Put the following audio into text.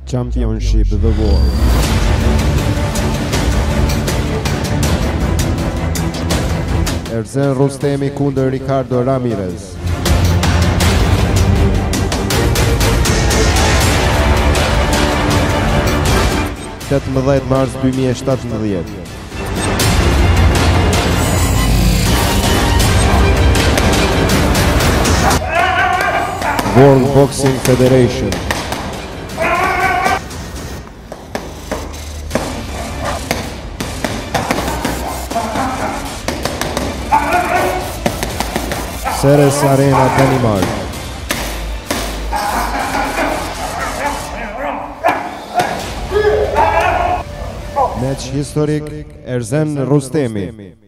Championship The World. Erzen Rostemi kundër Ricardo Ramirez. (18 mars 2017). World Boxing Federation. Ceres Arena, Danimark. Match historic, Erzen Rostemi.